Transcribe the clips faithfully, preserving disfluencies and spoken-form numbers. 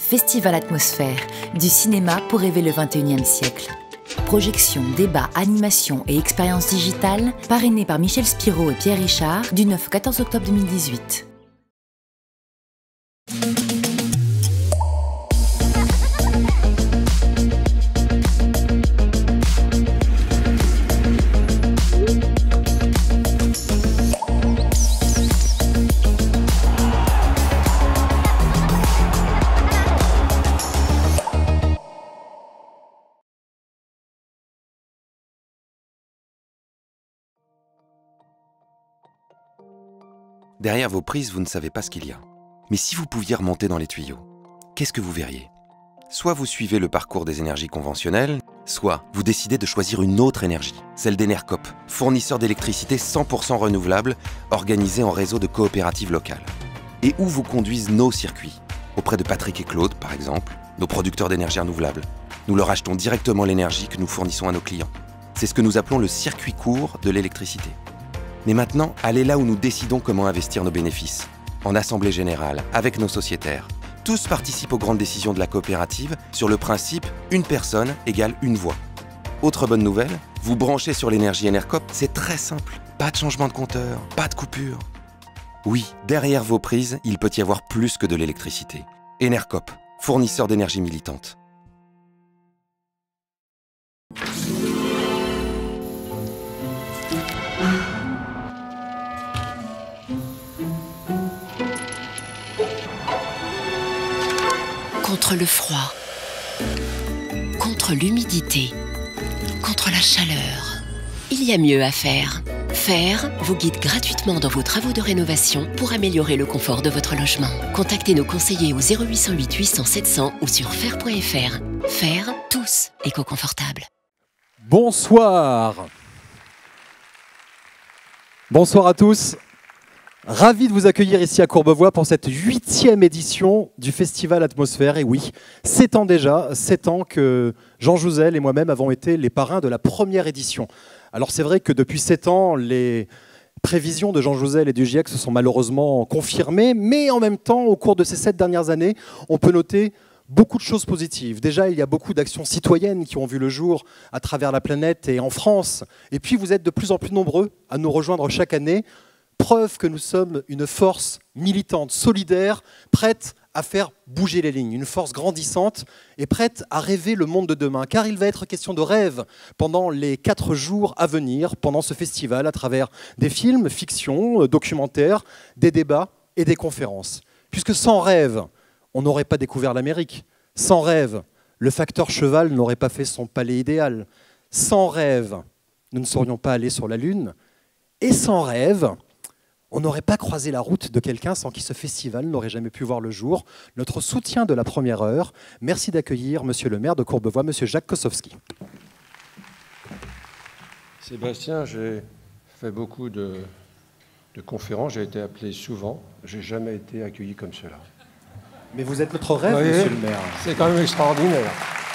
Festival Atmosphère, du cinéma pour rêver le vingt et unième siècle. Projections, débats, animations et expériences digitales, parrainés par Michel Spiro et Pierre Richard, du neuf au quatorze octobre deux mille dix-huit. Derrière vos prises, vous ne savez pas ce qu'il y a. Mais si vous pouviez remonter dans les tuyaux, qu'est-ce que vous verriez? Soit vous suivez le parcours des énergies conventionnelles, soit vous décidez de choisir une autre énergie, celle d'Enercop, fournisseur d'électricité cent pour cent renouvelable, organisé en réseau de coopératives locales. Et où vous conduisent nos circuits, auprès de Patrick et Claude, par exemple, nos producteurs d'énergie renouvelable. Nous leur achetons directement l'énergie que nous fournissons à nos clients. C'est ce que nous appelons le circuit court de l'électricité. Mais maintenant, allez là où nous décidons comment investir nos bénéfices. En assemblée générale, avec nos sociétaires. Tous participent aux grandes décisions de la coopérative sur le principe « une personne égale une voix ». Autre bonne nouvelle, vous branchez sur l'énergie Enercop, c'est très simple. Pas de changement de compteur, pas de coupure. Oui, derrière vos prises, il peut y avoir plus que de l'électricité. Enercop, fournisseur d'énergie militante. Contre le froid, contre l'humidité, contre la chaleur, il y a mieux à faire. Faire vous guide gratuitement dans vos travaux de rénovation pour améliorer le confort de votre logement. Contactez nos conseillers au zéro huit cent huit huit cents sept cents ou sur faire point F R. Faire, tous éco-confortables. Bonsoir. Bonsoir à tous. Ravi de vous accueillir ici à Courbevoie pour cette huitième édition du Festival Atmosphère. Et oui, sept ans déjà, sept ans que Jean Jouzel et moi-même avons été les parrains de la première édition. Alors c'est vrai que depuis sept ans, les prévisions de Jean Jouzel et du GIEC se sont malheureusement confirmées, mais en même temps, au cours de ces sept dernières années, on peut noter beaucoup de choses positives. Déjà, il y a beaucoup d'actions citoyennes qui ont vu le jour à travers la planète et en France. Et puis, vous êtes de plus en plus nombreux à nous rejoindre chaque année. Preuve que nous sommes une force militante, solidaire, prête à faire bouger les lignes, une force grandissante et prête à rêver le monde de demain. Car il va être question de rêve pendant les quatre jours à venir, pendant ce festival, à travers des films, fictions, documentaires, des débats et des conférences. Puisque sans rêve, on n'aurait pas découvert l'Amérique. Sans rêve, le facteur cheval n'aurait pas fait son palais idéal. Sans rêve, nous ne serions pas allés sur la Lune. Et sans rêve, on n'aurait pas croisé la route de quelqu'un sans qui ce festival n'aurait jamais pu voir le jour. Notre soutien de la première heure. Merci d'accueillir Monsieur le maire de Courbevoie, Monsieur Jacques Kosowski. Sébastien, j'ai fait beaucoup de, de conférences, j'ai été appelé souvent. Je n'ai jamais été accueilli comme cela. Mais vous êtes notre rêve, voyez, Monsieur le maire. C'est quand même extraordinaire.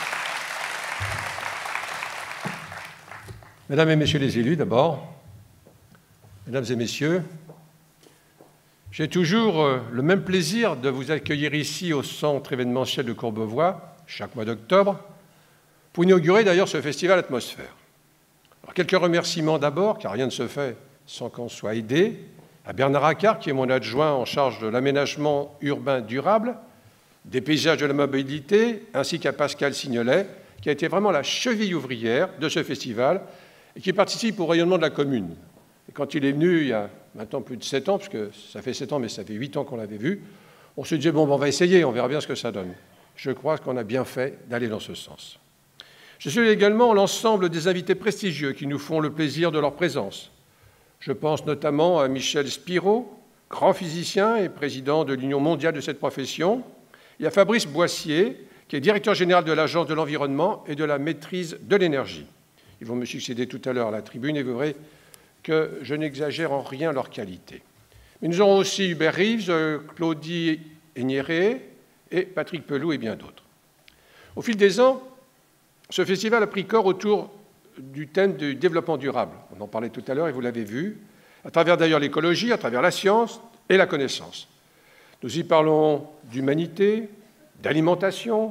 Mesdames et messieurs les élus, d'abord, mesdames et messieurs, j'ai toujours le même plaisir de vous accueillir ici au centre événementiel de Courbevoie, chaque mois d'octobre, pour inaugurer d'ailleurs ce festival Atmosphère. Alors, quelques remerciements d'abord, car rien ne se fait sans qu'on soit aidé, à Bernard Accard, qui est mon adjoint en charge de l'aménagement urbain durable, des paysages de la mobilité, ainsi qu'à Pascal Signolet, qui a été vraiment la cheville ouvrière de ce festival et qui participe au rayonnement de la commune. Et quand il est venu, il y a maintenant plus de sept ans, parce que ça fait sept ans, mais ça fait huit ans qu'on l'avait vu, on se disait, bon, on va essayer, on verra bien ce que ça donne. Je crois qu'on a bien fait d'aller dans ce sens. Je salue également l'ensemble des invités prestigieux qui nous font le plaisir de leur présence. Je pense notamment à Michel Spiro, grand physicien et président de l'Union mondiale de cette profession, et à Fabrice Boissier, qui est directeur général de l'Agence de l'environnement et de la maîtrise de l'énergie. Ils vont me succéder tout à l'heure à la tribune et vous verrez que je n'exagère en rien leur qualité. Mais nous aurons aussi Hubert Reeves, Claudie Aigneret et Patrick Pelou et bien d'autres. Au fil des ans, ce festival a pris corps autour du thème du développement durable. On en parlait tout à l'heure et vous l'avez vu, à travers d'ailleurs l'écologie, à travers la science et la connaissance. Nous y parlons d'humanité, d'alimentation,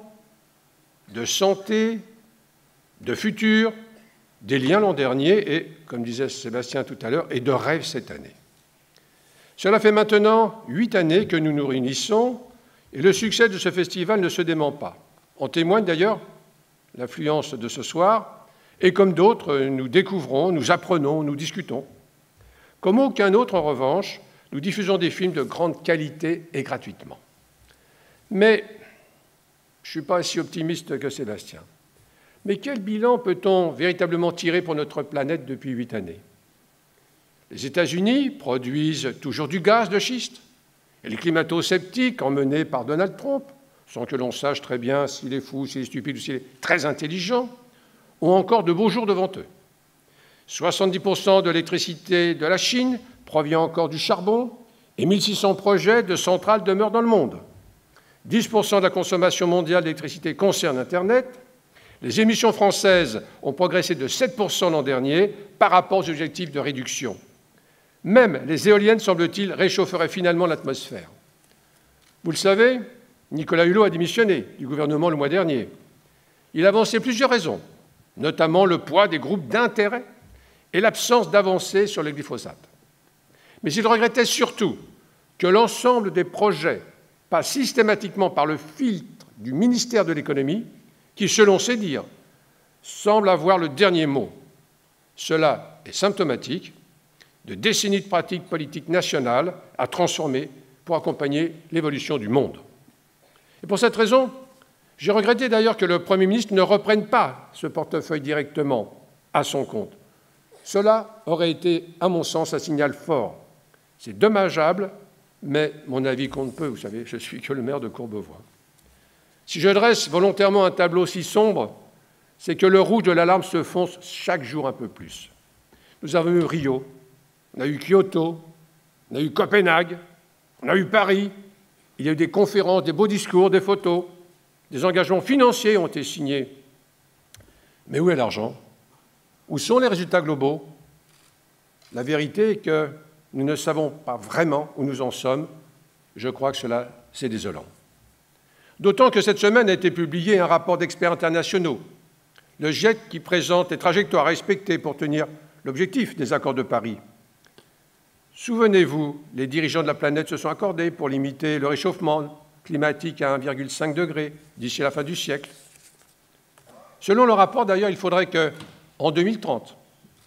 de santé, de futur, des liens l'an dernier et, comme disait Sébastien tout à l'heure, et de rêves cette année. Cela fait maintenant huit années que nous nous réunissons et le succès de ce festival ne se dément pas. En témoigne d'ailleurs l'affluence de ce soir et comme d'autres, nous découvrons, nous apprenons, nous discutons. Comme aucun autre, en revanche, nous diffusons des films de grande qualité et gratuitement. Mais je ne suis pas aussi optimiste que Sébastien. Mais quel bilan peut-on véritablement tirer pour notre planète depuis huit années? Les États-Unis produisent toujours du gaz de schiste, et les climato-sceptiques, emmenés par Donald Trump, sans que l'on sache très bien s'il est fou, s'il est stupide ou s'il est très intelligent, ont encore de beaux jours devant eux. soixante-dix pour cent de l'électricité de la Chine provient encore du charbon, et mille six cents projets de centrales demeurent dans le monde. dix pour cent de la consommation mondiale d'électricité concerne Internet. Les émissions françaises ont progressé de sept pour cent l'an dernier par rapport aux objectifs de réduction. Même les éoliennes, semble-t-il, réchaufferaient finalement l'atmosphère. Vous le savez, Nicolas Hulot a démissionné du gouvernement le mois dernier. Il a avancé plusieurs raisons, notamment le poids des groupes d'intérêt et l'absence d'avancée sur le glyphosate. Mais il regrettait surtout que l'ensemble des projets passent systématiquement par le filtre du ministère de l'économie qui, selon ses dires, semble avoir le dernier mot. Cela est symptomatique de décennies de pratiques politiques nationales à transformer pour accompagner l'évolution du monde. Et pour cette raison, j'ai regretté d'ailleurs que le Premier ministre ne reprenne pas ce portefeuille directement à son compte. Cela aurait été, à mon sens, un signal fort. C'est dommageable, mais mon avis compte peu. Vous savez, je suis que le maire de Courbevoie. Si je dresse volontairement un tableau si sombre, c'est que le rouge de l'alarme se fonce chaque jour un peu plus. Nous avons eu Rio, on a eu Kyoto, on a eu Copenhague, on a eu Paris, il y a eu des conférences, des beaux discours, des photos, des engagements financiers ont été signés. Mais où est l'argent? Où sont les résultats globaux? La vérité est que nous ne savons pas vraiment où nous en sommes. Je crois que cela, c'est désolant. D'autant que cette semaine a été publié un rapport d'experts internationaux, le GIEC, qui présente les trajectoires à respecter pour tenir l'objectif des accords de Paris. Souvenez-vous, les dirigeants de la planète se sont accordés pour limiter le réchauffement climatique à un virgule cinq degré d'ici la fin du siècle. Selon le rapport, d'ailleurs, il faudrait qu'en deux mille trente,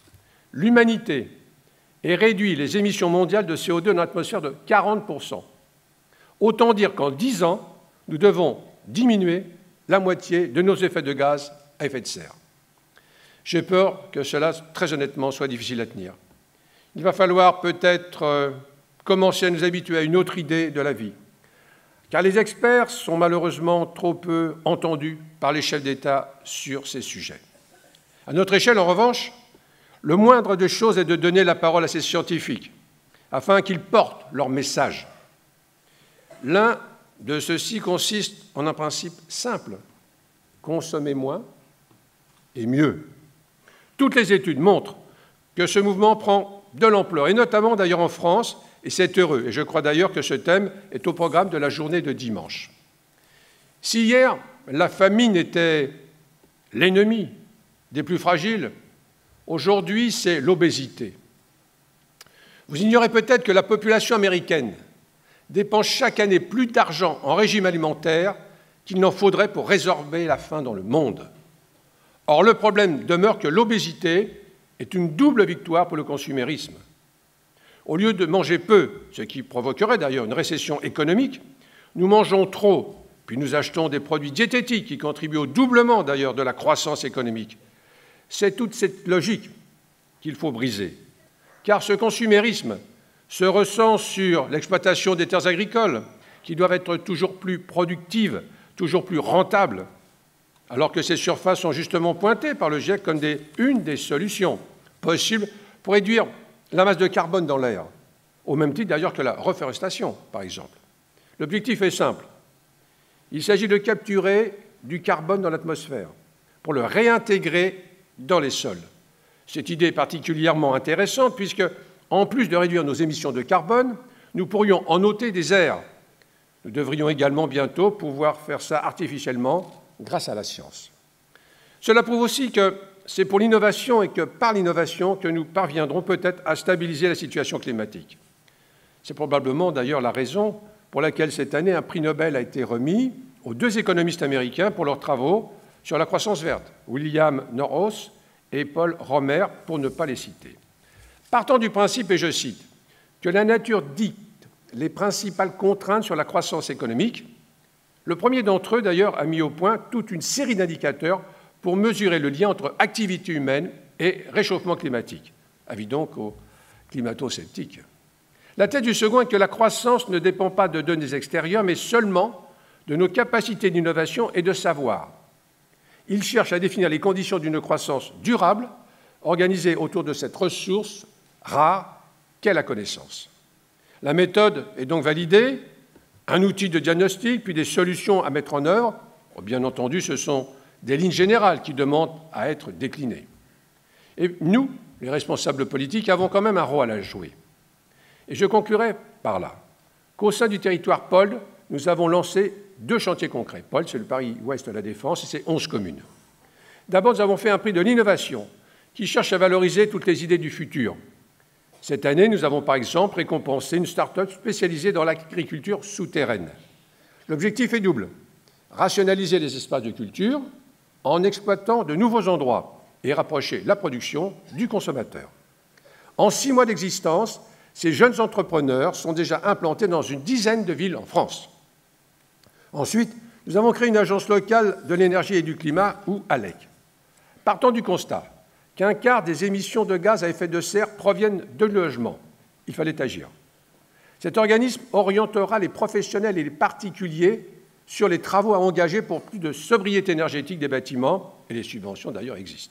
l'humanité ait réduit les émissions mondiales de C O deux dans l'atmosphère de quarante pour cent. Autant dire qu'en dix ans, nous devons diminuer la moitié de nos effets de gaz à effet de serre. J'ai peur que cela, très honnêtement, soit difficile à tenir. Il va falloir peut-être euh, commencer à nous habituer à une autre idée de la vie, car les experts sont malheureusement trop peu entendus par les chefs d'État sur ces sujets. À notre échelle, en revanche, le moindre des choses est de donner la parole à ces scientifiques, afin qu'ils portent leur message. L'un de ceux-ci consiste en un principe simple: consommer moins et mieux. Toutes les études montrent que ce mouvement prend de l'ampleur, et notamment d'ailleurs en France, et c'est heureux. Et je crois d'ailleurs que ce thème est au programme de la journée de dimanche. Si hier, la famine était l'ennemi des plus fragiles, aujourd'hui, c'est l'obésité. Vous ignorez peut-être que la population américaine dépense chaque année plus d'argent en régime alimentaire qu'il n'en faudrait pour résorber la faim dans le monde. Or, le problème demeure que l'obésité est une double victoire pour le consumérisme. Au lieu de manger peu, ce qui provoquerait d'ailleurs une récession économique, nous mangeons trop, puis nous achetons des produits diététiques qui contribuent au doublement d'ailleurs de la croissance économique. C'est toute cette logique qu'il faut briser, car ce consumérisme se ressent sur l'exploitation des terres agricoles, qui doivent être toujours plus productives, toujours plus rentables, alors que ces surfaces sont justement pointées par le GIEC comme des, une des solutions possibles pour réduire la masse de carbone dans l'air, au même titre d'ailleurs que la reforestation, par exemple. L'objectif est simple. Il s'agit de capturer du carbone dans l'atmosphère pour le réintégrer dans les sols. Cette idée est particulièrement intéressante puisque, en plus de réduire nos émissions de carbone, nous pourrions en ôter des airs. Nous devrions également bientôt pouvoir faire ça artificiellement grâce à la science. Cela prouve aussi que c'est pour l'innovation et que par l'innovation que nous parviendrons peut-être à stabiliser la situation climatique. C'est probablement d'ailleurs la raison pour laquelle cette année un prix Nobel a été remis aux deux économistes américains pour leurs travaux sur la croissance verte, William Norhaus et Paul Romer, pour ne pas les citer. Partant du principe, et je cite, que la nature dicte les principales contraintes sur la croissance économique, le premier d'entre eux, d'ailleurs, a mis au point toute une série d'indicateurs pour mesurer le lien entre activité humaine et réchauffement climatique. Avis donc aux climato-sceptiques. La thèse du second est que la croissance ne dépend pas de données extérieures, mais seulement de nos capacités d'innovation et de savoir. Il cherche à définir les conditions d'une croissance durable, organisée autour de cette ressource rare qu'est la connaissance. La méthode est donc validée, un outil de diagnostic, puis des solutions à mettre en œuvre. Bien entendu, ce sont des lignes générales qui demandent à être déclinées. Et nous, les responsables politiques, avons quand même un rôle à jouer. Et je conclurai par là qu'au sein du territoire P O L D, nous avons lancé deux chantiers concrets. P O L D, c'est le Paris-Ouest de la Défense, et c'est onze communes. D'abord, nous avons fait un prix de l'innovation qui cherche à valoriser toutes les idées du futur. Cette année, nous avons par exemple récompensé une start-up spécialisée dans l'agriculture souterraine. L'objectif est double, rationaliser les espaces de culture en exploitant de nouveaux endroits et rapprocher la production du consommateur. En six mois d'existence, ces jeunes entrepreneurs sont déjà implantés dans une dizaine de villes en France. Ensuite, nous avons créé une agence locale de l'énergie et du climat, ou A L E C. Partant du constat qu'un quart des émissions de gaz à effet de serre proviennent de logements, il fallait agir. Cet organisme orientera les professionnels et les particuliers sur les travaux à engager pour plus de sobriété énergétique des bâtiments, et les subventions d'ailleurs existent.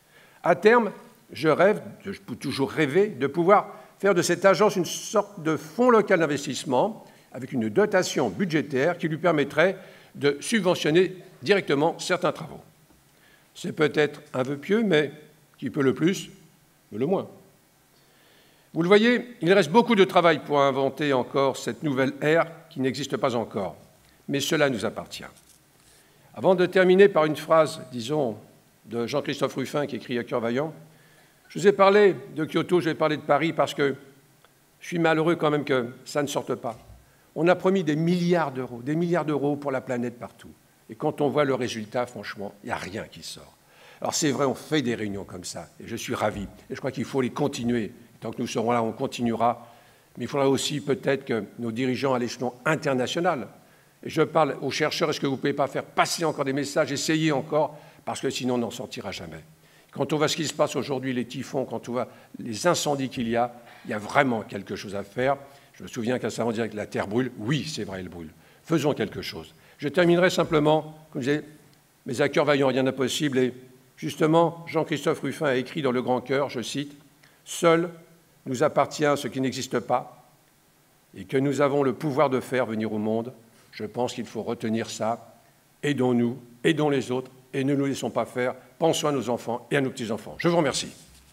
À terme, je rêve, je peux toujours rêver, de pouvoir faire de cette agence une sorte de fonds local d'investissement avec une dotation budgétaire qui lui permettrait de subventionner directement certains travaux. C'est peut-être un vœu pieux, mais qui peut le plus, mais le moins. Vous le voyez, il reste beaucoup de travail pour inventer encore cette nouvelle ère qui n'existe pas encore, mais cela nous appartient. Avant de terminer par une phrase, disons, de Jean-Christophe Ruffin qui écrit à cœur vaillant, je vous ai parlé de Kyoto, je vais parler de Paris parce que je suis malheureux quand même que ça ne sorte pas. On a promis des milliards d'euros, des milliards d'euros pour la planète partout. Et quand on voit le résultat, franchement, il n'y a rien qui sort. Alors c'est vrai, on fait des réunions comme ça, et je suis ravi. Et je crois qu'il faut les continuer. Tant que nous serons là, on continuera. Mais il faudra aussi peut-être que nos dirigeants à l'échelon international, et je parle aux chercheurs, est-ce que vous ne pouvez pas faire passer encore des messages, essayer encore, parce que sinon on n'en sortira jamais. Quand on voit ce qui se passe aujourd'hui, les typhons, quand on voit les incendies qu'il y a, il y a vraiment quelque chose à faire. Je me souviens qu'à Savon disait que la terre brûle. Oui, c'est vrai, elle brûle. Faisons quelque chose. Je terminerai simplement, comme je disais, mais à cœur vaillant, rien n'est possible. Et justement, Jean-Christophe Ruffin a écrit dans Le Grand Cœur, je cite, « Seul nous appartient ce qui n'existe pas et que nous avons le pouvoir de faire venir au monde. Je pense qu'il faut retenir ça. Aidons-nous, aidons les autres et ne nous laissons pas faire. Pensons à nos enfants et à nos petits-enfants. » Je vous remercie.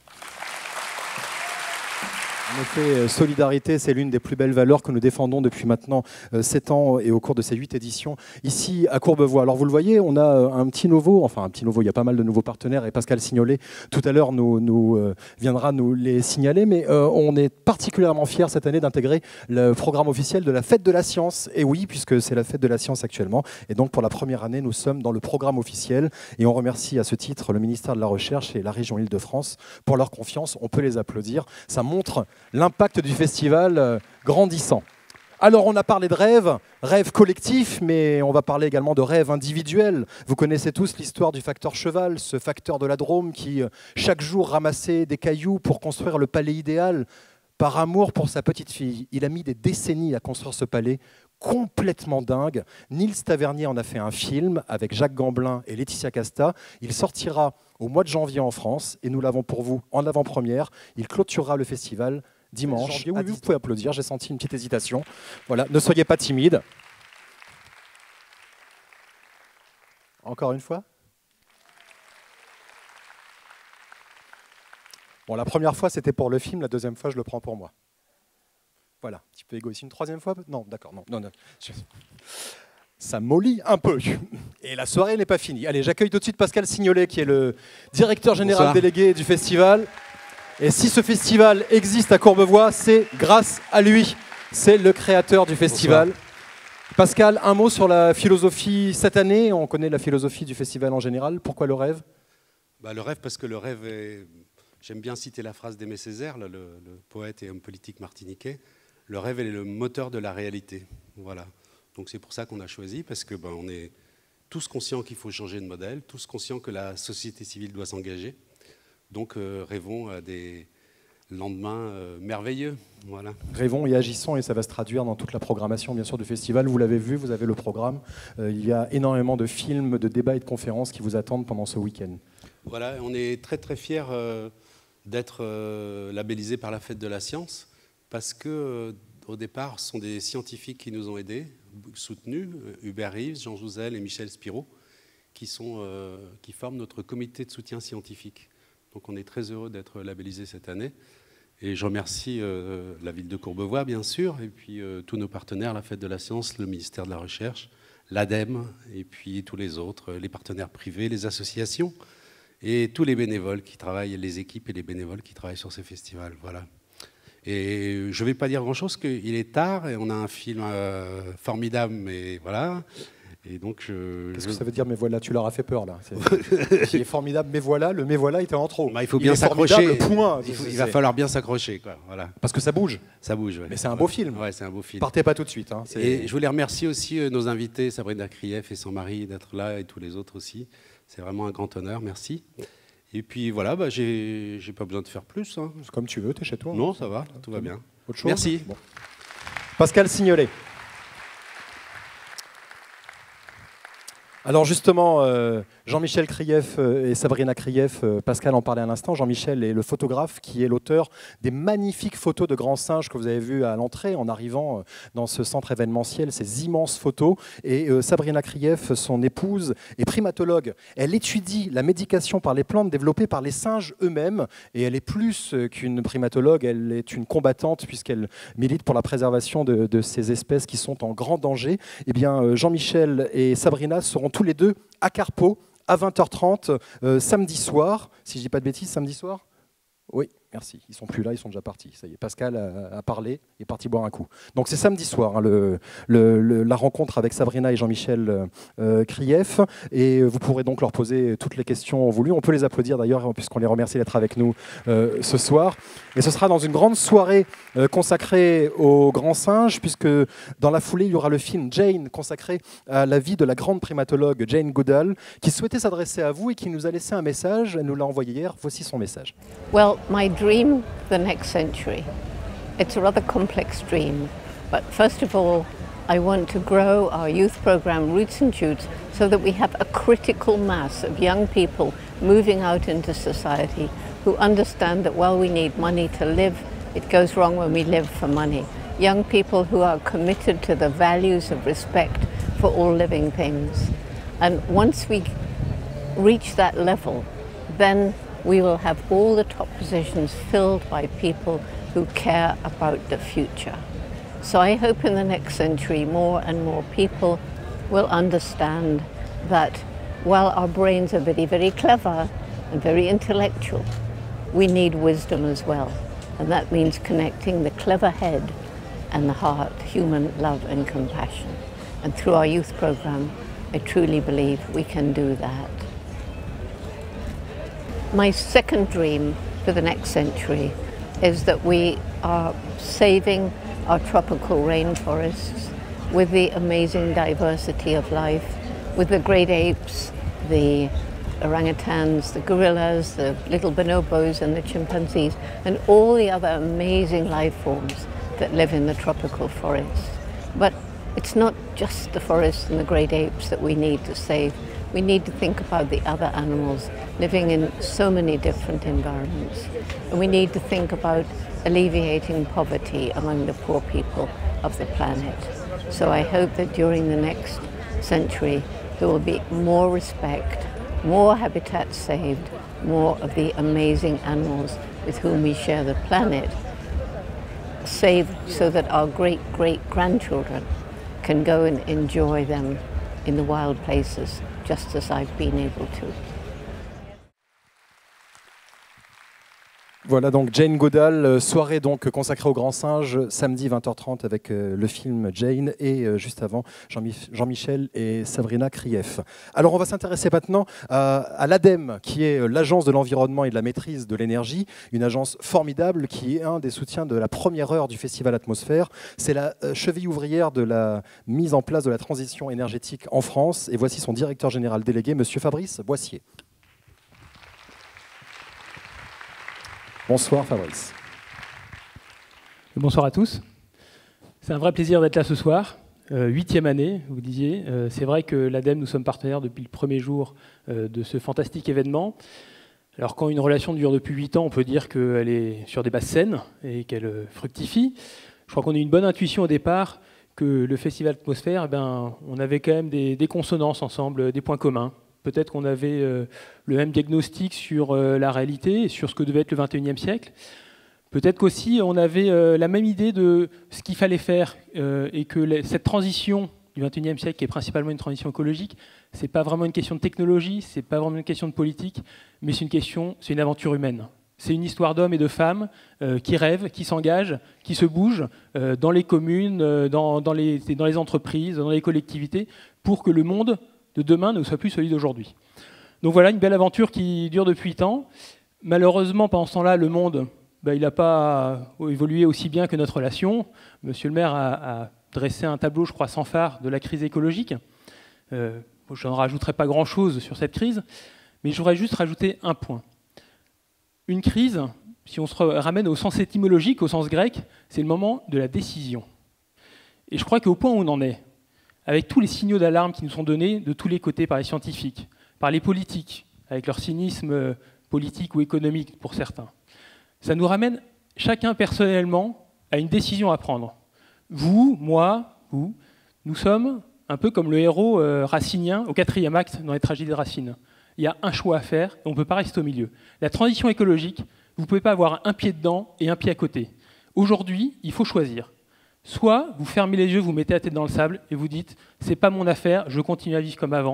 En effet, solidarité, c'est l'une des plus belles valeurs que nous défendons depuis maintenant sept ans et au cours de ces huit éditions ici à Courbevoie. Alors vous le voyez, on a un petit nouveau, enfin un petit nouveau, il y a pas mal de nouveaux partenaires et Pascal Signolet tout à l'heure nous, nous euh, viendra nous les signaler, mais euh, on est particulièrement fiers cette année d'intégrer le programme officiel de la Fête de la Science. Et oui, puisque c'est la Fête de la Science actuellement, et donc pour la première année, nous sommes dans le programme officiel et on remercie à ce titre le ministère de la Recherche et la région Île-de-France pour leur confiance. On peut les applaudir. Ça montre l'impact du festival euh, grandissant. Alors on a parlé de rêves, rêves collectifs, mais on va parler également de rêves individuels. Vous connaissez tous l'histoire du facteur cheval, ce facteur de la Drôme qui euh, chaque jour ramassait des cailloux pour construire le palais idéal par amour pour sa petite fille. Il a mis des décennies à construire ce palais complètement dingue. Nils Tavernier en a fait un film avec Jacques Gamblin et Laetitia Casta. Il sortira au mois de janvier en France et nous l'avons pour vous en avant-première. Il clôturera le festival dimanche. Oui, oui, vous pouvez applaudir, j'ai senti une petite hésitation. Voilà, ne soyez pas timide. Encore une fois. Bon, la première fois, c'était pour le film, la deuxième fois, je le prends pour moi. Voilà, un petit peu égoïste. Une troisième fois? Non, d'accord, non, non, non. Je... Ça mollit un peu. Et la soirée n'est pas finie. Allez, j'accueille tout de suite Pascal Signolet, qui est le directeur général Bonsoir. délégué du festival. Et si ce festival existe à Courbevoie, c'est grâce à lui. C'est le créateur du festival. Bonsoir. Pascal, un mot sur la philosophie cette année. On connaît la philosophie du festival en général. Pourquoi le rêve? Bah, le rêve, parce que le rêve est... J'aime bien citer la phrase d'Aimé Césaire, le, le poète et homme politique martiniquais. Le rêve est le moteur de la réalité. Voilà. Donc c'est pour ça qu'on a choisi, parce que ben, on est tous conscients qu'il faut changer de modèle, tous conscients que la société civile doit s'engager. Donc euh, rêvons à des lendemains euh, merveilleux. Voilà. Rêvons et agissons, et ça va se traduire dans toute la programmation bien sûr du festival. Vous l'avez vu, vous avez le programme. Euh, il y a énormément de films, de débats et de conférences qui vous attendent pendant ce week-end. Voilà, on est très très fiers euh, d'être euh, labellisés par la Fête de la Science, parce que euh, au départ, ce sont des scientifiques qui nous ont aidés, soutenus, Hubert Reeves, Jean Jouzel et Michel Spiro, qui, sont, euh, qui forment notre comité de soutien scientifique. Donc on est très heureux d'être labellisés cette année. Et je remercie euh, la ville de Courbevoie, bien sûr, et puis euh, tous nos partenaires, la Fête de la Science, le ministère de la Recherche, l'ADEME, et puis tous les autres, les partenaires privés, les associations, et tous les bénévoles qui travaillent, les équipes et les bénévoles qui travaillent sur ces festivals. Voilà. Et je ne vais pas dire grand-chose, qu'il est tard, et on a un film euh, formidable, mais voilà. Et donc je... Qu'est-ce que ça veut dire, mais voilà? Tu leur as fait peur, là. C'est, il est formidable, mais voilà, le mais voilà était en trop. Bah, il faut bien s'accrocher. Point. Il, faut, il va falloir bien s'accrocher, quoi. Voilà. Parce que ça bouge. Ça bouge, ouais. Mais c'est un ouais. beau film. Ouais, c'est un beau film. Partez pas tout de suite. Hein. Et je voulais remercier aussi euh, nos invités, Sabrina Krief et son mari, d'être là, et tous les autres aussi. C'est vraiment un grand honneur, merci. Et puis voilà, bah, j'ai, j'ai pas besoin de faire plus. Hein. C'est comme tu veux, t'es chez toi. Non, hein. ça va, tout va bien. Autre chose? Merci. Bon. Pascal Signolet. Alors justement, euh, Jean-Michel Krief euh, et Sabrina Krief, euh, Pascal en parlait à l'instant, Jean-Michel est le photographe qui est l'auteur des magnifiques photos de grands singes que vous avez vues à l'entrée en arrivant euh, dans ce centre événementiel, ces immenses photos. Et euh, Sabrina Krief, son épouse, est primatologue. Elle étudie la médication par les plantes développées par les singes eux-mêmes. Et elle est plus qu'une primatologue, elle est une combattante puisqu'elle milite pour la préservation de, de ces espèces qui sont en grand danger. Eh bien, euh, Jean-Michel et Sabrina seront tous les deux à Carpeaux à vingt heures trente euh, samedi soir. Si je ne dis pas de bêtises, samedi soir? Oui, merci. Ils ne sont plus là, ils sont déjà partis. Ça y est, Pascal a, a parlé, il est parti boire un coup. Donc c'est samedi soir, hein, le, le, le, la rencontre avec Sabrina et Jean-Michel euh, Krief. Et vous pourrez donc leur poser toutes les questions voulues. On peut les applaudir d'ailleurs, puisqu'on les remercie d'être avec nous euh, ce soir. Et ce sera dans une grande soirée euh, consacrée aux grands singes, puisque dans la foulée, il y aura le film Jane, consacré à la vie de la grande primatologue Jane Goodall, qui souhaitait s'adresser à vous et qui nous a laissé un message. Elle nous l'a envoyé hier. Voici son message. Well, my dream for the next century, it's a rather complex dream, but first of all, I want to grow our youth program Roots and Shoots so that we have a critical mass of young people moving out into society who understand that while we need money to live, it goes wrong when we live for money. Young people who are committed to the values of respect for all living things. And once we reach that level, then we will have all the top positions filled by people who care about the future. So I hope in the next century more and more people will understand that while our brains are very, very clever and very intellectual, we need wisdom as well. And that means connecting the clever head and the heart, human love and compassion. And through our youth program, I truly believe we can do that. My second dream for the next century is that we are saving our tropical rainforests with the amazing diversity of life, with the great apes, the orangutans, the gorillas, the little bonobos and the chimpanzees, and all the other amazing life forms that live in the tropical forests. But it's not just the forests and the great apes that we need to save. We need to think about the other animals living in so many different environments. And we need to think about alleviating poverty among the poor people of the planet. So I hope that during the next century there will be more respect, more habitats saved, more of the amazing animals with whom we share the planet save so that our great-great-grandchildren can go and enjoy them in the wild places, just as I've been able to. Voilà donc Jane Goodall, soirée donc consacrée au Grand Singe, samedi vingt heures trente avec euh, le film Jane et euh, juste avant Jean-Mi- Jean-Michel et Sabrina Krief. Alors on va s'intéresser maintenant à, à l'ADEME, qui est l'Agence de l'environnement et de la maîtrise de l'énergie, une agence formidable qui est un des soutiens de la première heure du Festival Atmosphère. C'est la euh, cheville ouvrière de la mise en place de la transition énergétique en France et voici son directeur général délégué, Monsieur Fabrice Boissier. Bonsoir Fabrice. Bonsoir à tous. C'est un vrai plaisir d'être là ce soir. Euh, huitième année, vous disiez. Euh, c'est vrai que l'ADEME, nous sommes partenaires depuis le premier jour euh, de ce fantastique événement. Alors quand une relation dure depuis huit ans, on peut dire qu'elle est sur des bases saines et qu'elle euh, fructifie. Je crois qu'on a eu une bonne intuition au départ que le Festival Atmosphère, eh ben, on avait quand même des, des consonances ensemble, des points communs. Peut-être qu'on avait euh, le même diagnostic sur euh, la réalité et sur ce que devait être le vingt et unième siècle. Peut-être qu'aussi on avait euh, la même idée de ce qu'il fallait faire euh, et que les, cette transition du vingt et unième siècle, qui est principalement une transition écologique, ce n'est pas vraiment une question de technologie, ce n'est pas vraiment une question de politique, mais c'est une question, c'est une aventure humaine. C'est une histoire d'hommes et de femmes euh, qui rêvent, qui s'engagent, qui se bougent euh, dans les communes, euh, dans, dans, les, dans les entreprises, dans les collectivités, pour que le monde de demain ne soit plus celui d'aujourd'hui. Donc voilà, une belle aventure qui dure depuis huit ans. Malheureusement, pendant ce temps-là, le monde, bah, il n'a pas évolué aussi bien que notre relation. Monsieur le maire a, a dressé un tableau, je crois, sans phare de la crise écologique. Euh, je n'en rajouterai pas grand-chose sur cette crise, mais je voudrais juste rajouter un point. Une crise, si on se ramène au sens étymologique, au sens grec, c'est le moment de la décision. Et je crois qu'au point où on en est, avec tous les signaux d'alarme qui nous sont donnés de tous les côtés par les scientifiques, par les politiques, avec leur cynisme politique ou économique pour certains. Ça nous ramène chacun personnellement à une décision à prendre. Vous, moi, vous, nous sommes un peu comme le héros euh, racinien au quatrième acte dans les tragédies de Racine. Il y a un choix à faire et on ne peut pas rester au milieu. La transition écologique, vous ne pouvez pas avoir un pied dedans et un pied à côté. Aujourd'hui, il faut choisir. Soit vous fermez les yeux, vous mettez la tête dans le sable et vous dites « c'est pas mon affaire, je continue à vivre comme avant »,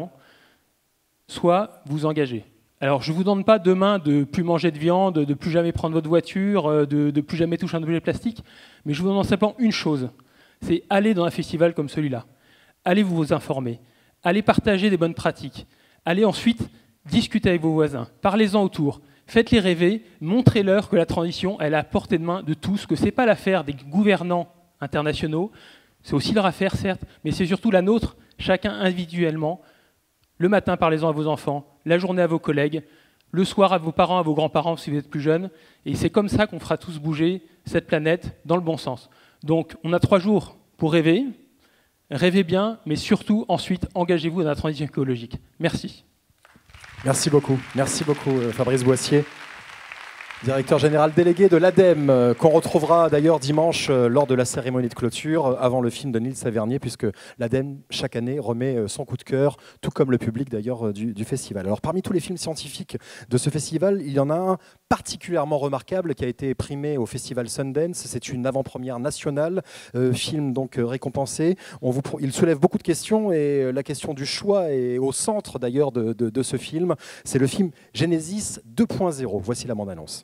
soit vous engagez. Alors je ne vous demande pas demain de ne plus manger de viande, de ne plus jamais prendre votre voiture, de ne plus jamais toucher un objet plastique, mais je vous demande simplement une chose, c'est aller dans un festival comme celui-là, allez vous informer, allez partager des bonnes pratiques, allez ensuite discuter avec vos voisins, parlez-en autour, faites-les rêver, montrez-leur que la transition elle est à portée de main de tous, que ce n'est pas l'affaire des gouvernants internationaux, c'est aussi leur affaire certes, mais c'est surtout la nôtre, chacun individuellement. Le matin, parlez-en à vos enfants, la journée à vos collègues, le soir à vos parents, à vos grands-parents si vous êtes plus jeunes, et c'est comme ça qu'on fera tous bouger cette planète dans le bon sens. Donc on a trois jours pour rêver, rêvez bien, mais surtout ensuite engagez-vous dans la transition écologique. Merci. Merci beaucoup, merci beaucoup Fabrice Boissier. Directeur général délégué de l'ADEME, qu'on retrouvera d'ailleurs dimanche lors de la cérémonie de clôture, avant le film de Nils Savernier, puisque l'ADEME, chaque année, remet son coup de cœur, tout comme le public d'ailleurs du, du festival. Alors parmi tous les films scientifiques de ce festival, il y en a un particulièrement remarquable qui a été primé au festival Sundance. C'est une avant-première nationale, euh, film donc récompensé. On vous, il soulève beaucoup de questions et la question du choix est au centre d'ailleurs de, de, de ce film. C'est le film Genesis deux point zéro. Voici la bande-annonce.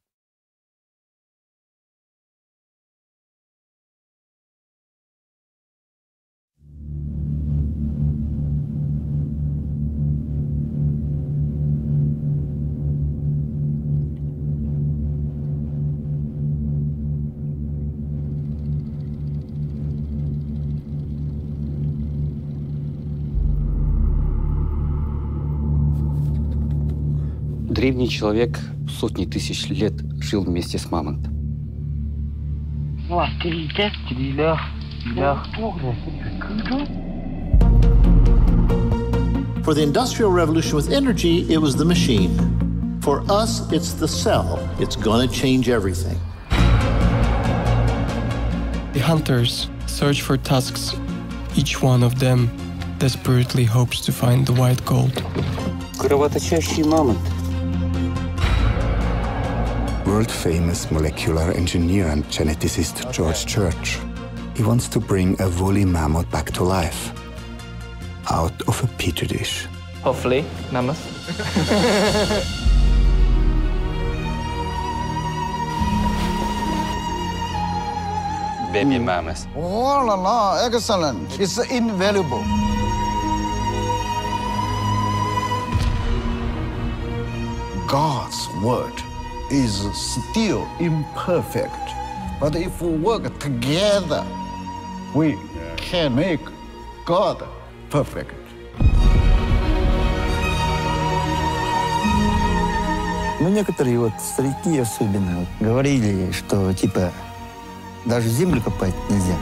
Древний человек сотни тысяч лет жил вместе с мамонтом. For the Industrial Revolution with energy, it was the machine. For us, it's the cell. It's going to change everything. The hunters search for tusks. Each one of them desperately hopes to find the white gold. Кровоточащий мамонт. world-famous molecular engineer and geneticist George Church. He wants to bring a woolly mammoth back to life, out of a petri dish. Hopefully, mammoth. Baby mammoth. Oh la la, excellent. It's invaluable. God's word is still imperfect. But if we work together, we can make God perfect. Ну, некоторые вот старики особенно вот, говорили, что типа даже землю копать нельзя.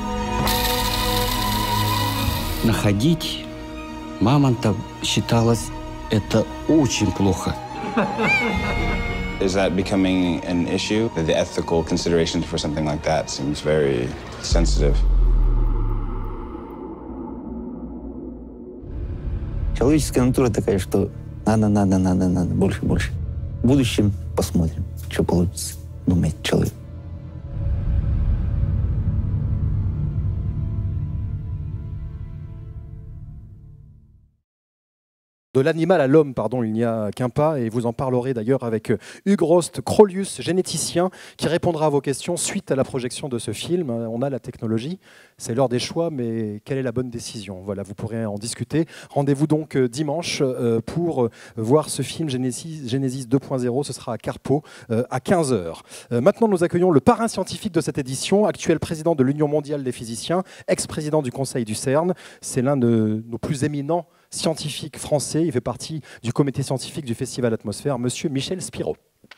Находить мамонта считалось это очень плохо. Is that becoming an issue? The ethical considerations for something like that seems very sensitive. Человеческая натура такая, что надо, надо, надо, надо, больше, больше. В будущем посмотрим, что получится, думает человек. De l'animal à l'homme, pardon, il n'y a qu'un pas, et vous en parlerez d'ailleurs avec Hugues Rost-Crolius, généticien, qui répondra à vos questions suite à la projection de ce film. On a la technologie, c'est l'heure des choix, mais quelle est la bonne décision? Voilà, vous pourrez en discuter. Rendez-vous donc dimanche pour voir ce film Genesis, Genesis deux point zéro, ce sera à Carpeaux à quinze heures. Maintenant, nous accueillons le parrain scientifique de cette édition, actuel président de l'Union mondiale des physiciens, ex-président du Conseil du CERN. C'est l'un de nos plus éminents scientifique français, il fait partie du comité scientifique du Festival Atmosphère, Monsieur Michel Spiro.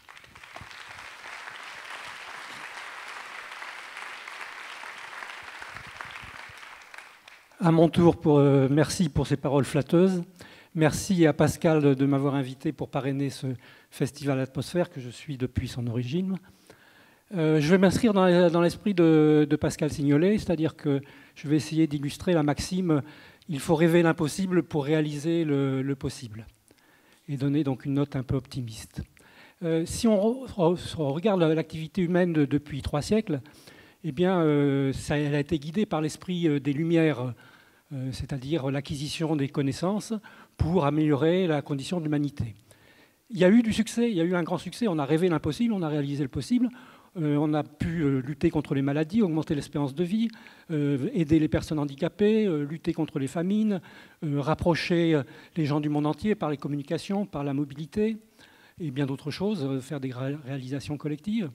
À mon tour, pour, euh, merci pour ces paroles flatteuses. Merci à Pascal de, de m'avoir invité pour parrainer ce Festival Atmosphère que je suis depuis son origine. Euh, je vais m'inscrire dans, dans l'esprit de, de Pascal Signolet, c'est-à-dire que je vais essayer d'illustrer la maxime « Il faut rêver l'impossible pour réaliser le, le possible » et donner donc une note un peu optimiste. Euh, si on, re, on regarde l'activité humaine de, depuis trois siècles, eh bien, euh, ça, elle a été guidée par l'esprit des Lumières, euh, c'est-à-dire l'acquisition des connaissances pour améliorer la condition de l'humanité. Il y a eu du succès, il y a eu un grand succès, on a rêvé l'impossible, on a réalisé le possible. Euh, on a pu euh, lutter contre les maladies, augmenter l'espérance de vie, euh, aider les personnes handicapées, euh, lutter contre les famines, euh, rapprocher euh, les gens du monde entier par les communications, par la mobilité et bien d'autres choses, euh, faire des ré réalisations collectives.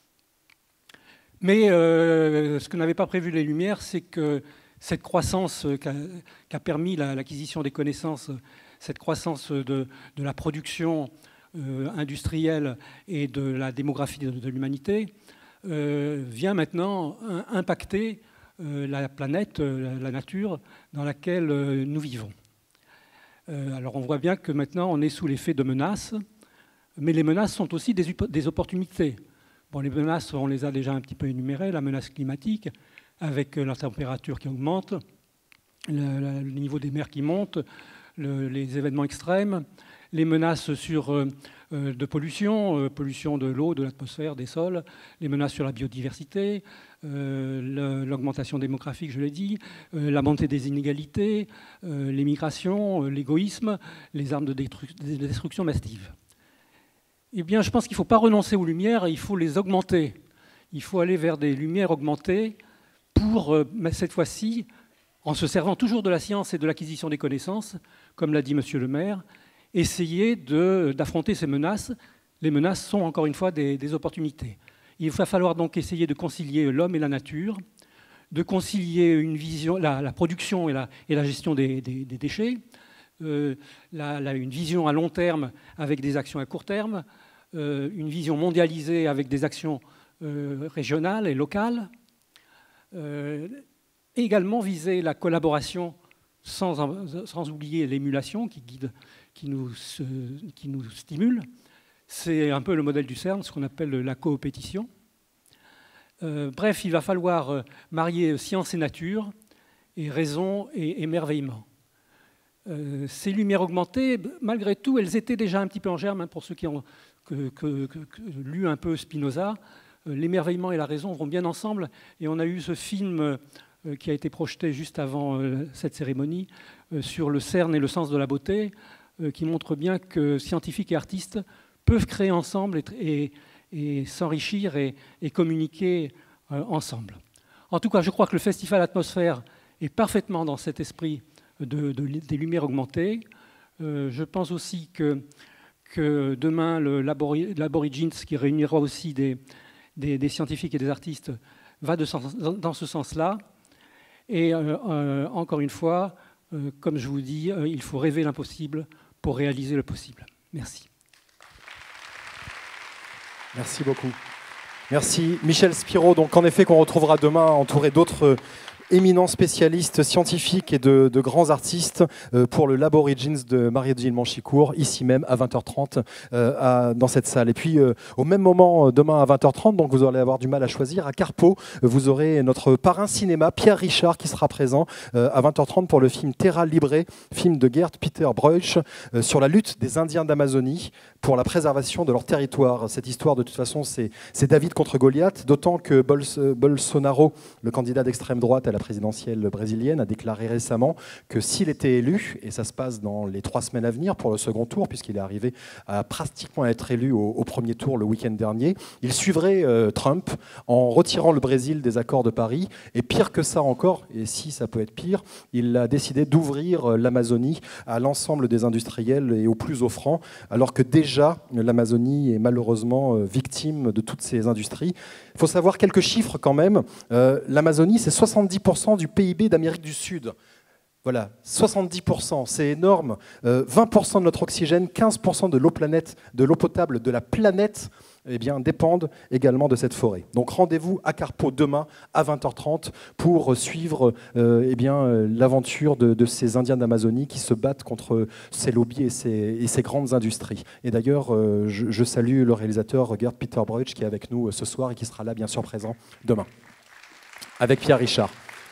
Mais euh, ce que n'avaient pas prévu les Lumières, c'est que cette croissance qu'a qu'a permis l'acquisition des connaissances, cette croissance de, de la production Euh, industrielle et de la démographie de, de l'humanité euh, vient maintenant impacter euh, la planète, euh, la nature dans laquelle euh, nous vivons. Euh, alors on voit bien que maintenant on est sous l'effet de menaces, mais les menaces sont aussi des, des opportunités. Bon, les menaces, on les a déjà un petit peu énumérées, la menace climatique, avec la température qui augmente, le, le niveau des mers qui monte, le, les événements extrêmes, les menaces sur, euh, de pollution, euh, pollution de l'eau, de l'atmosphère, des sols, les menaces sur la biodiversité, euh, l'augmentation démographique, je l'ai dit, euh, la montée des inégalités, euh, les migrations, euh, l'égoïsme, les armes de, destru de destruction massive. Eh bien, je pense qu'il ne faut pas renoncer aux lumières, il faut les augmenter. Il faut aller vers des lumières augmentées pour, euh, cette fois-ci, en se servant toujours de la science et de l'acquisition des connaissances, comme l'a dit Monsieur le maire, essayer d'affronter ces menaces. Les menaces sont encore une fois des, des opportunités. Il va falloir donc essayer de concilier l'homme et la nature, de concilier une vision, la, la production et la, et la gestion des, des, des déchets, euh, la, la, une vision à long terme avec des actions à court terme, euh, une vision mondialisée avec des actions euh, régionales et locales, euh, et également viser la collaboration sans, sans oublier l'émulation qui guide Qui nous, qui nous stimule. C'est un peu le modèle du CERN, ce qu'on appelle la coopétition. Euh, bref, il va falloir marier science et nature, et raison et émerveillement. euh, ces lumières augmentées, malgré tout, elles étaient déjà un petit peu en germe, hein, pour ceux qui ont que, que, que, que, lu un peu Spinoza. Euh, l'émerveillement et la raison vont bien ensemble, et on a eu ce film euh, qui a été projeté juste avant euh, cette cérémonie euh, sur le cerne et le sens de la beauté, euh, qui montre bien que scientifiques et artistes peuvent créer ensemble et, et, et s'enrichir et, et communiquer euh, ensemble. En tout cas, je crois que le Festival Atmosphère est parfaitement dans cet esprit de, de, des lumières augmentées. Euh, je pense aussi que, que demain, le l'Aborigines, qui réunira aussi des, des, des scientifiques et des artistes, va de sens, dans ce sens-là. Et euh, euh, encore une fois, euh, comme je vous dis, euh, il faut rêver l'impossible pour réaliser le possible. Merci. Merci beaucoup. Merci Michel Spiro, donc en effet qu'on retrouvera demain entouré d'autres éminents spécialistes scientifiques et de, de grands artistes euh, pour le L'Aborigines de Marie-Odile Manchicourt, ici même à vingt heures trente euh, à, dans cette salle. Et puis euh, au même moment, demain à vingt heures trente, donc vous allez avoir du mal à choisir, à Carpeaux, vous aurez notre parrain cinéma, Pierre Richard, qui sera présent euh, à vingt heures trente pour le film Terra Libre, film de Gerd Peter Breuch euh, sur la lutte des Indiens d'Amazonie pour la préservation de leur territoire. Cette histoire, de toute façon, c'est David contre Goliath, d'autant que Bols Bolsonaro, le candidat d'extrême droite à la présidentielle brésilienne, a déclaré récemment que s'il était élu, et ça se passe dans les trois semaines à venir pour le second tour, puisqu'il est arrivé à pratiquement être élu au, au premier tour le week-end dernier, il suivrait euh, Trump en retirant le Brésil des accords de Paris. Et pire que ça encore, et si ça peut être pire, il a décidé d'ouvrir l'Amazonie à l'ensemble des industriels et aux plus offrants, alors que déjà l'Amazonie est malheureusement victime de toutes ces industries. Il faut savoir quelques chiffres quand même. Euh, L'Amazonie, c'est soixante-dix pour cent du P I B d'Amérique du Sud. Voilà, soixante-dix pour cent, c'est énorme. Euh, vingt pour cent de notre oxygène, quinze pour cent de l'eau planète, de l'eau potable de la planète, eh bien, dépendent également de cette forêt. Donc rendez-vous à Carpeaux demain à vingt heures trente pour suivre euh, eh bien, euh, l'aventure de, de ces Indiens d'Amazonie qui se battent contre ces lobbies et ces, et ces grandes industries. Et d'ailleurs, euh, je, je salue le réalisateur Gerd Peter Breuch qui est avec nous ce soir et qui sera là bien sûr présent demain, avec Pierre Richard.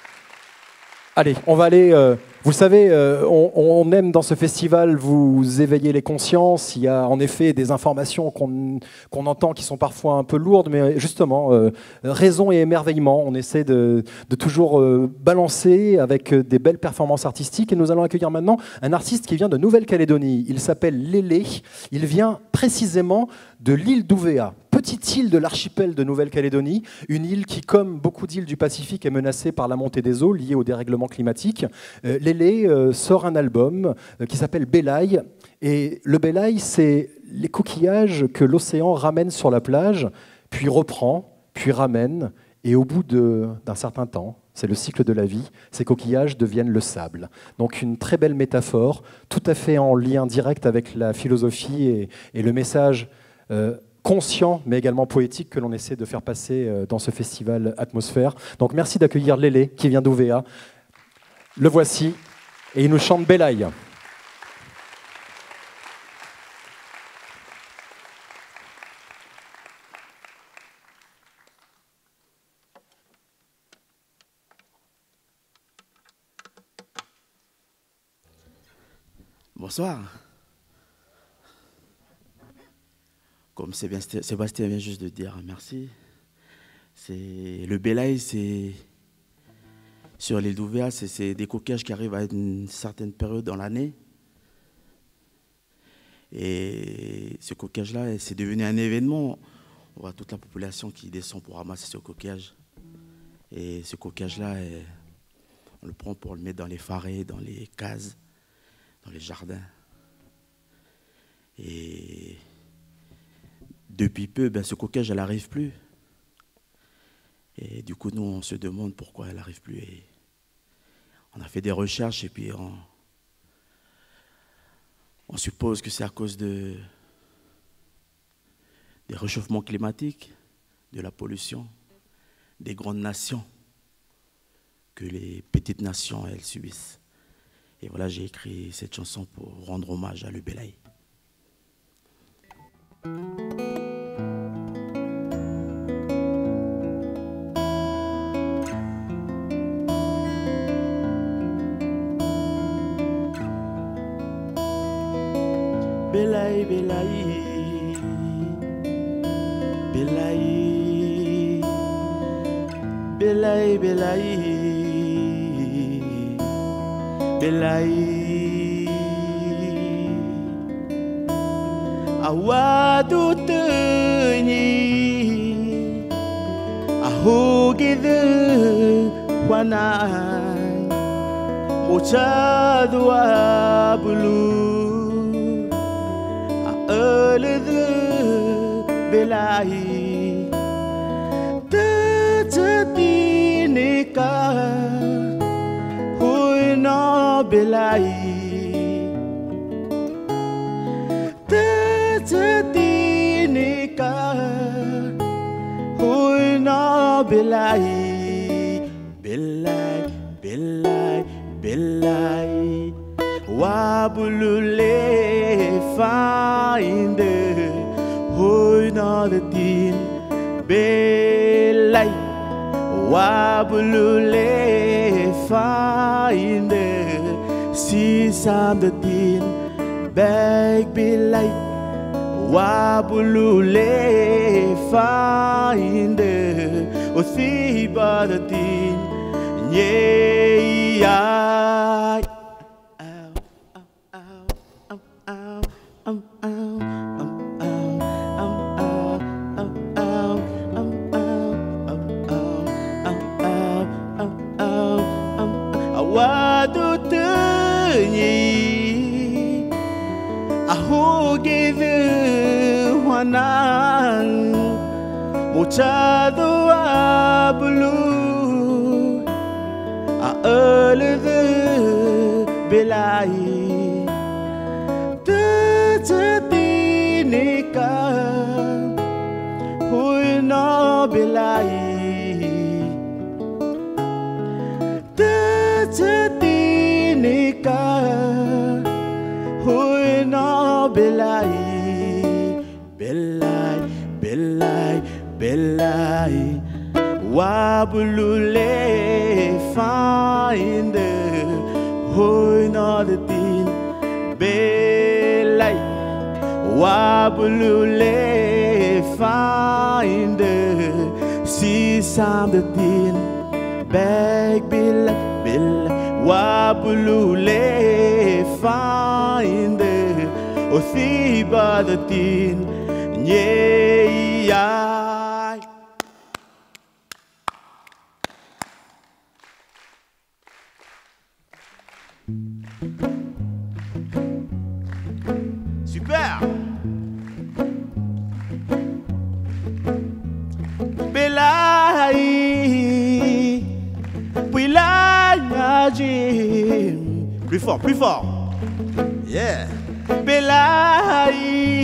Allez, on va aller... Euh, vous le savez, euh, on, on aime dans ce festival vous éveiller les consciences. Il y a en effet des informations qu'on qu'on entend qui sont parfois un peu lourdes, mais justement, euh, raison et émerveillement, on essaie de, de toujours euh, balancer avec des belles performances artistiques. Et nous allons accueillir maintenant un artiste qui vient de Nouvelle-Calédonie. Il s'appelle Lélé. Il vient précisément de l'île d'Ouvéa, petite île de l'archipel de Nouvelle-Calédonie, une île qui, comme beaucoup d'îles du Pacifique, est menacée par la montée des eaux liée au dérèglement climatique. Euh, Lélé euh, sort un album euh, qui s'appelle Bélaï. Et le Bélaï, c'est les coquillages que l'océan ramène sur la plage, puis reprend, puis ramène. Et au bout d'un certain temps, c'est le cycle de la vie, ces coquillages deviennent le sable. Donc une très belle métaphore, tout à fait en lien direct avec la philosophie et, et le message euh, conscient, mais également poétique que l'on essaie de faire passer euh, dans ce festival Atmosphère. Donc merci d'accueillir Lélé, qui vient d'Ouvéa. Le voici, et il nous chante Bélaï. Bonsoir. Comme Sébastien vient juste de dire, merci. Le Bélaï, c'est sur l'île d'Ouvéa, c'est des coquillages qui arrivent à une certaine période dans l'année. Et ce coquillage-là, c'est devenu un événement. On voit toute la population qui descend pour ramasser ce coquillage. Et ce coquillage-là, on le prend pour le mettre dans les farets, dans les cases, dans les jardins. Et depuis peu, ben, ce coquillage, elle n'arrive plus. Et du coup, nous, on se demande pourquoi elle n'arrive plus. Et on a fait des recherches et puis on, on suppose que c'est à cause de, des réchauffements climatiques, de la pollution, des grandes nations que les petites nations, elles subissent. Et voilà, j'ai écrit cette chanson pour rendre hommage à le Bélaï. Belai, belai, belai, belai, belai, belai. Awadu tenyi, ahu gede wanai, mocha dua bulu. Elede belai Tejati nikah Hui no belai Tejati nikah Hui no belai Belai, belai, belai Wabulule find Hoy na the tin Belai Wabulule find Si sam the tin Bag belai Wabulule find O si ba the tin Yeah Wadu tenyi Ahu gede wanang Mocha dua bulu A elede belai Tejati nikah Hui no belai Tejati nikah Hui no belai Belai, belai, belai Wabulule find Hui no the tin Belai Wabulule find Si sam the tin Bag belai, belai Wabulule find O si ba the tin Yeah Super Belai Belai Najim Plus fort, plus fort Yeah Belai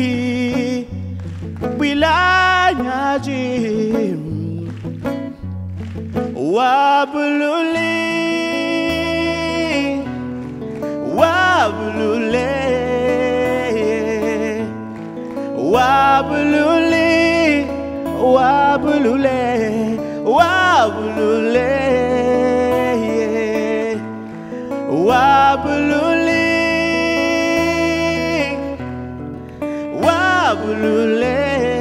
Belai Najim Wabululi Wabulule Wabulule Wabulule Wabulule Wabulule Wabulule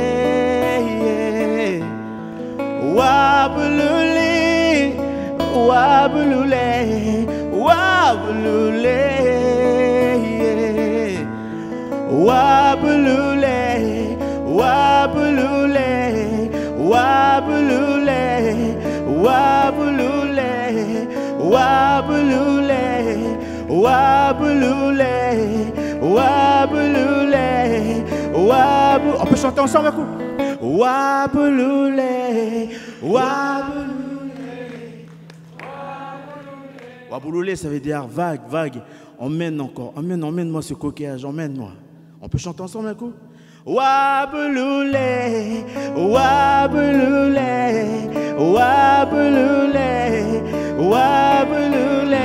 Wabulule Wabulule Wabulule Wabulule Wabulule Wabulule Wabulule Wabulule Wabulule Wabulule Wabulule On peut chanter ensemble un coup Wabulule Wabulule Wabulule ça veut dire vague, vague. Emmène encore, emmène, emmène-moi ce coquillage, emmène-moi. On peut chanter ensemble un coup Wabulule, Wabulule, Wabulule, Wabulule.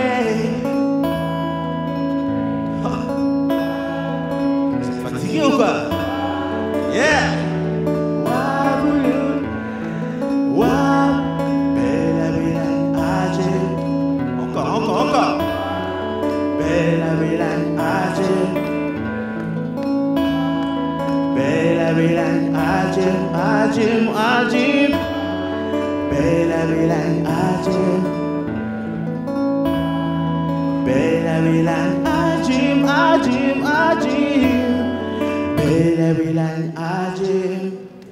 C'est fatigué ou quoi? Yeah. Wabulule, Wabulule, encore, encore, encore. Bella, bella, bilang ajim, ajim, ajim. Bella bilang ajim. Bella bilang ajim, ajim, ajim. Bella bilang ajim.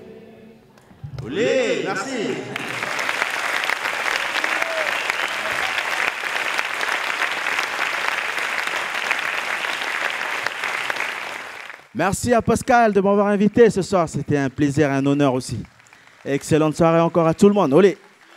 Olé, merci. Merci à Pascal de m'avoir invité ce soir. C'était un plaisir et un honneur aussi. Excellente soirée encore à tout le monde. Olé.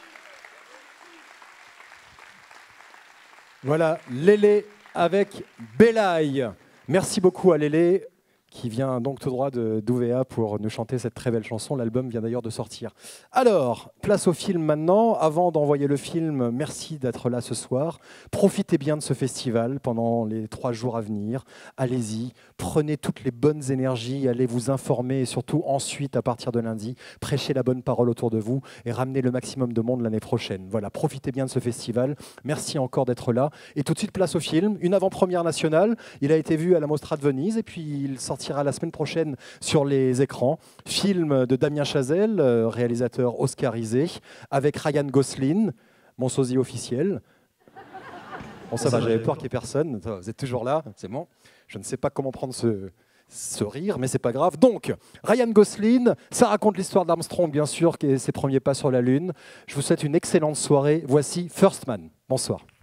Voilà, Lélé avec Belaï. Merci beaucoup à Lélé, qui vient donc tout droit d'U V A pour nous chanter cette très belle chanson. L'album vient d'ailleurs de sortir. Alors, place au film maintenant. Avant d'envoyer le film, merci d'être là ce soir. Profitez bien de ce festival pendant les trois jours à venir. Allez-y, prenez toutes les bonnes énergies, allez vous informer et surtout ensuite, à partir de lundi, prêchez la bonne parole autour de vous et ramenez le maximum de monde l'année prochaine. Voilà, profitez bien de ce festival. Merci encore d'être là. Et tout de suite, place au film. Une avant-première nationale. Il a été vu à la Mostra de Venise et puis il sortira la semaine prochaine sur les écrans. Film de Damien Chazelle, réalisateur oscarisé, avec Ryan Gosling, mon sosie officiel. Bon, ça va, j'avais peur qu'il n'y ait personne. Vous êtes toujours là, c'est bon. Je ne sais pas comment prendre ce, ce rire, mais c'est pas grave. Donc, Ryan Gosling, ça raconte l'histoire d'Armstrong, bien sûr, qui est ses premiers pas sur la Lune. Je vous souhaite une excellente soirée. Voici First Man. Bonsoir.